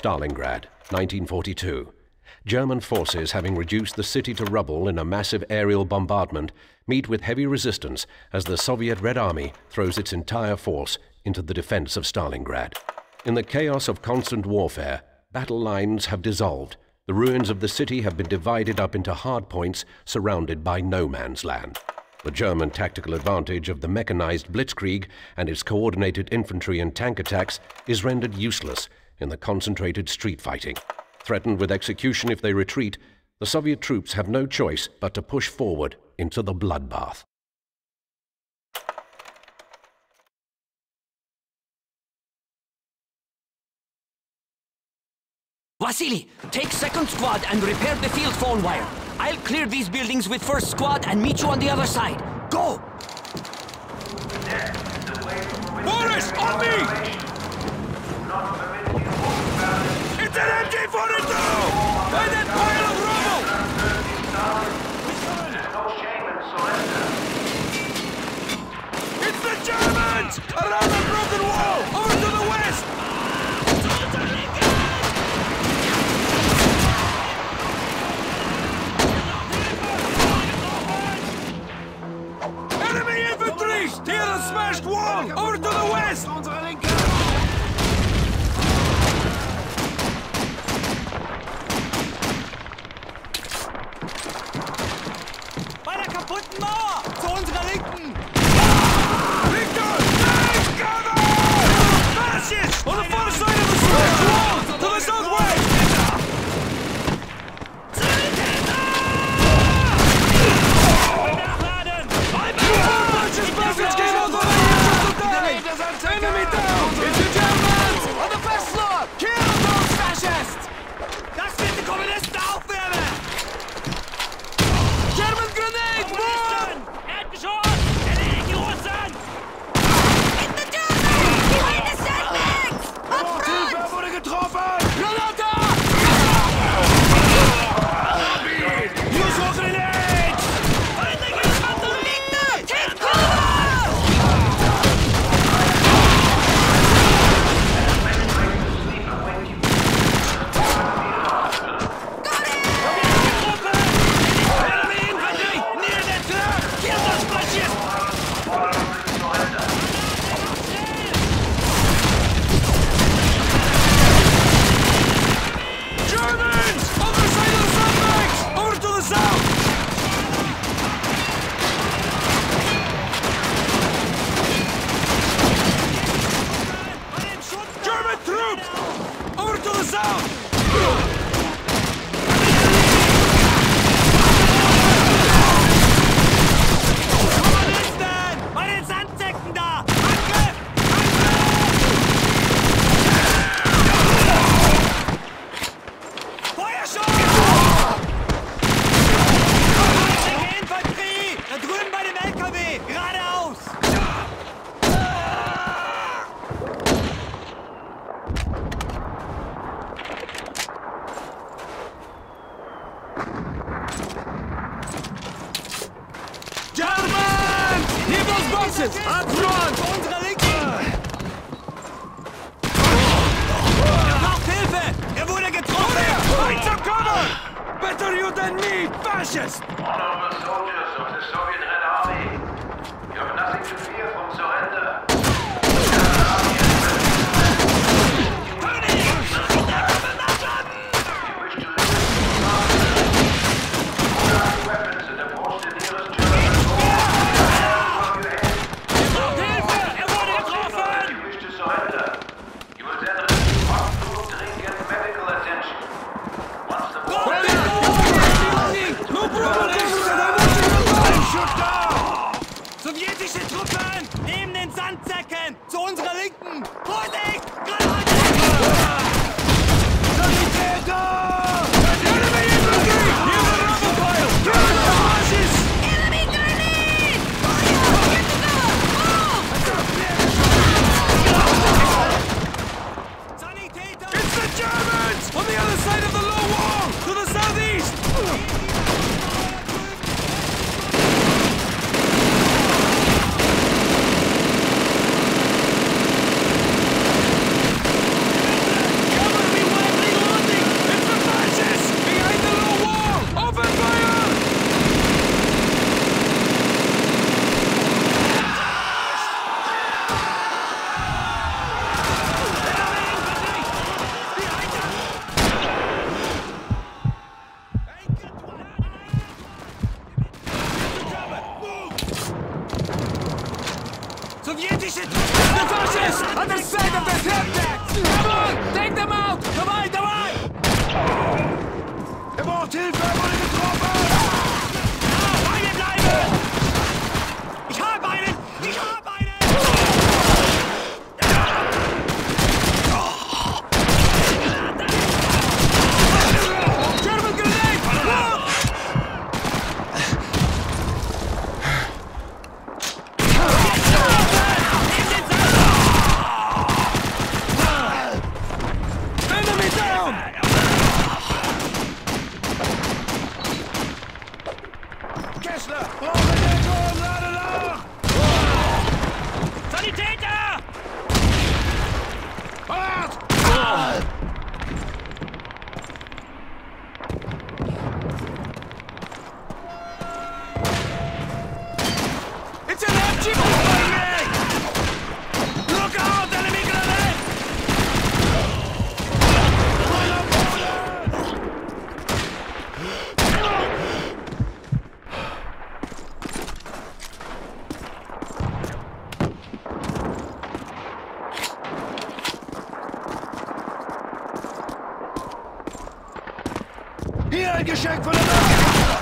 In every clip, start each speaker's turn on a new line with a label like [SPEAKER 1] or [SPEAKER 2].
[SPEAKER 1] Stalingrad, 1942. German forces, having reduced the city to rubble in a massive aerial bombardment, meet with heavy resistance as the Soviet Red Army throws its entire force into the defense of Stalingrad. In the chaos of constant warfare, battle lines have dissolved. The ruins of the city have been divided up into hard points surrounded by no man's land. The German tactical advantage of the mechanized blitzkrieg and its coordinated infantry and tank attacks is rendered useless in the concentrated street fighting. Threatened with execution if they retreat, the Soviet troops have no choice but to push forward into the bloodbath.
[SPEAKER 2] Vasily, take second squad and repair the field phone wire. I'll clear these buildings with first squad and meet you on the other side. Go!
[SPEAKER 3] Boris, on me! It's an MG-42! By that pile of rubble! It's the Germans! Around the broken wall! Over to the west! Enemy infantry! Steer the smashed wall! Over to the west!
[SPEAKER 2] Bei der kaputten Mauer! Zu unserer Linken!
[SPEAKER 3] Victor! Take cover! Fascists! On the far side of the smashed wall! To the southwest! Enemy down! It's the Germans! On the first floor! Kill those fascists!
[SPEAKER 2] Das wird die Kommunisten aufwärmen!
[SPEAKER 3] German grenade! Move!
[SPEAKER 2] Erdgeschoss! Erledigt die Russen!
[SPEAKER 4] It's the Germans! Behind the sandbags! Up front!
[SPEAKER 3] Hilfe wurde getroffen! Granate! Use your grenades!
[SPEAKER 2] Feindliche Infanterie!
[SPEAKER 4] Take cover!
[SPEAKER 3] Up front!
[SPEAKER 2] Zu unserer Linken! Er braucht Hilfe! Er wurde getroffen!
[SPEAKER 3] Find some cover! Better you than me, fascist!
[SPEAKER 5] Honorable soldiers of the Soviet Red Army, you have nothing to fear from surrender.
[SPEAKER 3] No problem! Fascist! Other side of the tracks! Come on! Take them out! Dabei, dabei!
[SPEAKER 6] Braucht Hilfe! Er wurde getroffen!
[SPEAKER 3] Bei mir bleiben! Ich habe einen! Ich habe einen! German grenade! Enemy down!
[SPEAKER 6] Kessler! Brauche Deckung! Lade nach!
[SPEAKER 3] Sanitäter!
[SPEAKER 6] Parat!
[SPEAKER 3] It's an empty bombing! Look out, enemy grenade!
[SPEAKER 6] Hier ein Geschenk von der Nacht!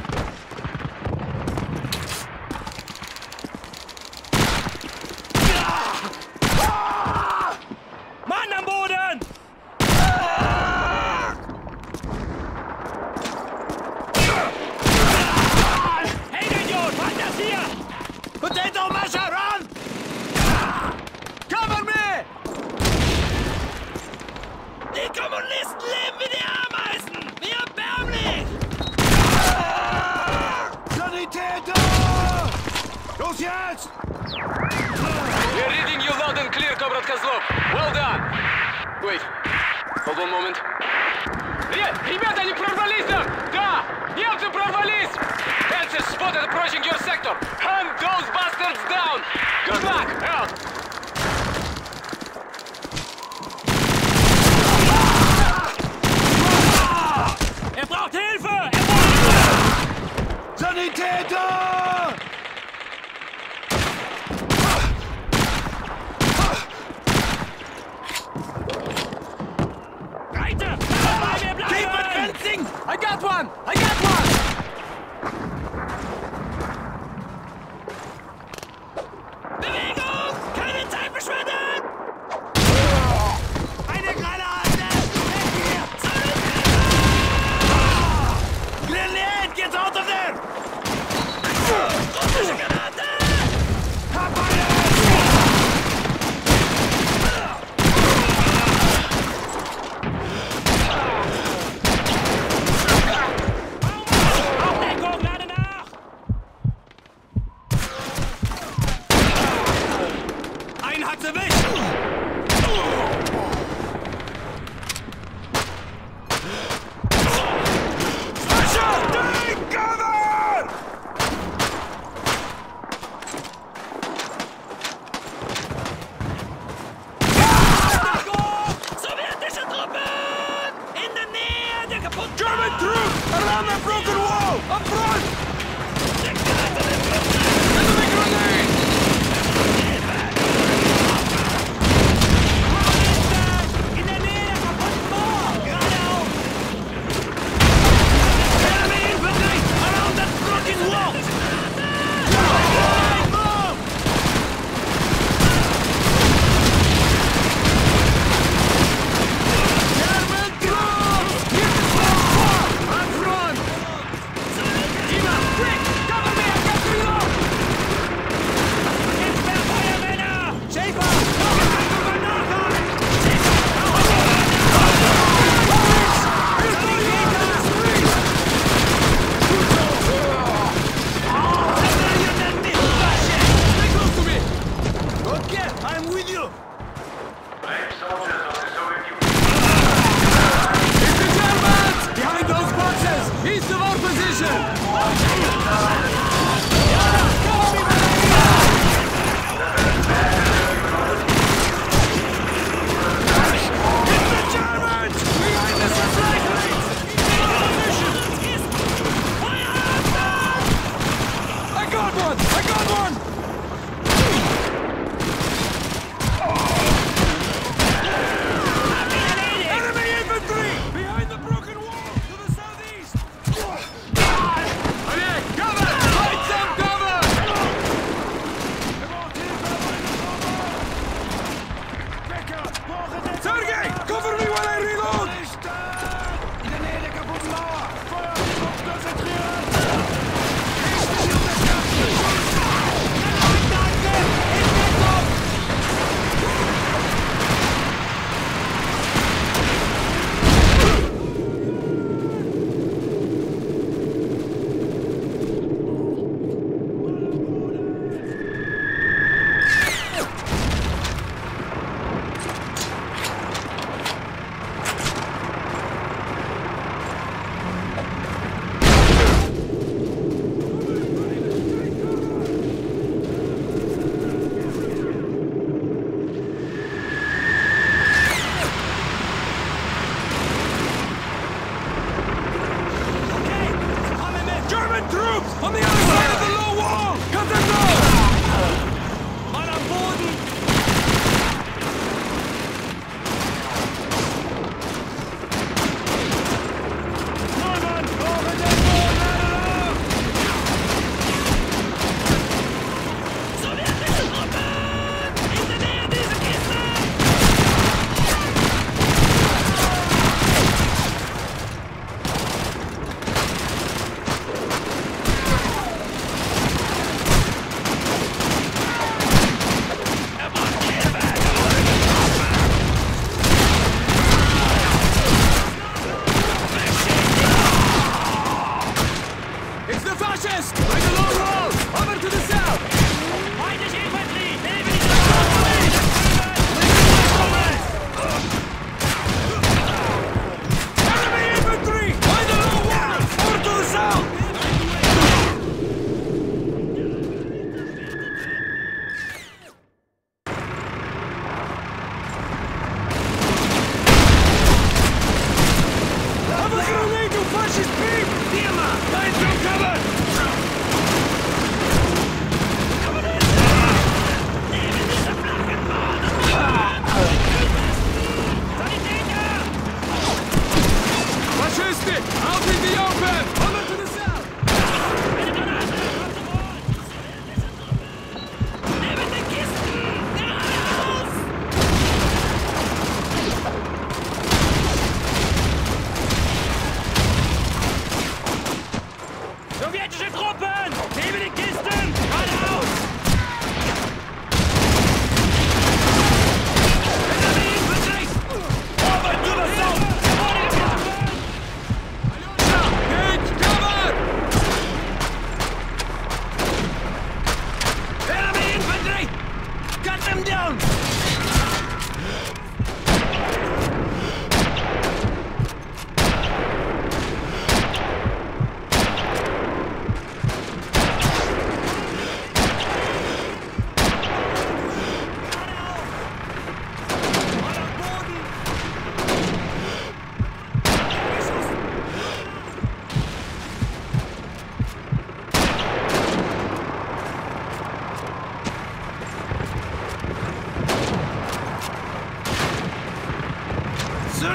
[SPEAKER 3] Mann am Boden! Hey, du Idiot! Was ist das hier? Potato Masher, run! Cover me! Die Kommunisten leben wie die Ameisen! Wie erbärmlich!
[SPEAKER 6] Sanitäter! Los jetzt!
[SPEAKER 3] We're reading you loud and clear, Comrade Козлов. Well done. Wait. Hold on a moment. Ребята, они прорвались там! Да! Немцы прорвались! Fences spotted approaching your sector! Hunt those bastards down! Good luck! Out! Er braucht Hilfe!
[SPEAKER 6] Sanitäter!
[SPEAKER 3] Reiter! Bei mir bleiben! Keep advancing! I got one! I got one! Bewegung! Keine Zeit verschwenden! Eine Granate! Weg hier! Grenade! Get out of there! Russische Granate! Hab einen! Aufdeckung, lade nach! Einen hat's erwischt! Flasche! Take cover!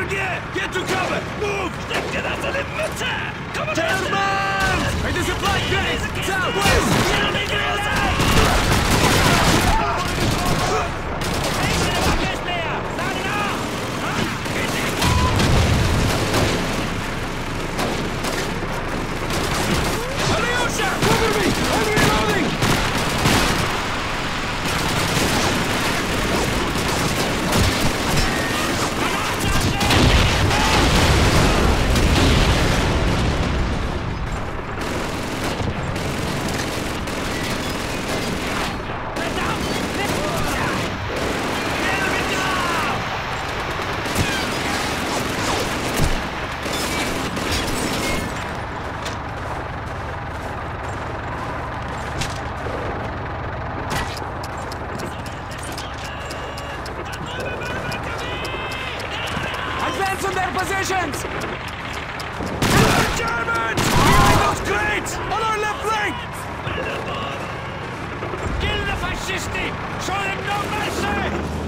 [SPEAKER 6] Grenadier! Get to cover! Move! Gentlemen!
[SPEAKER 3] It is a flight grenade! Southwest!
[SPEAKER 6] Alyosha! Cover me! I'm reloading!
[SPEAKER 3] Advance on their positions!
[SPEAKER 6] Germans! Behind those crates! On our left flank!
[SPEAKER 3] Kill the fascisti! Show them no mercy!